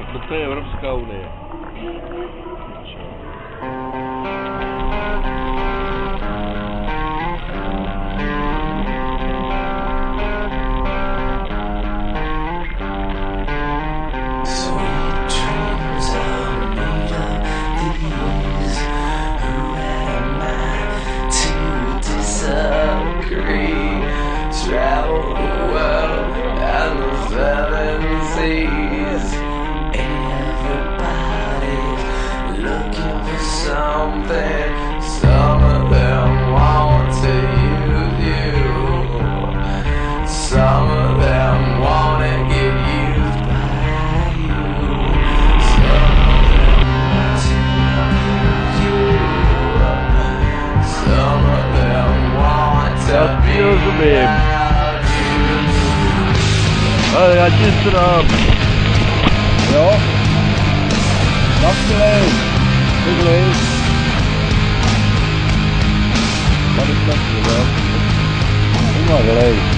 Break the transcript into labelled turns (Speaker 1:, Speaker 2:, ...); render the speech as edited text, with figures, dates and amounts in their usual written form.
Speaker 1: To je Evropská unie.
Speaker 2: Travel the world and the seven seas. Everybody's looking for something. Some of them want to use you. Some of them want to get used by you. Some of them want to use you. Some of them want to be.
Speaker 1: Ale já ti srám.
Speaker 3: Jo? Nakřilej. Tyhlej. Tady se, jo? Vylej.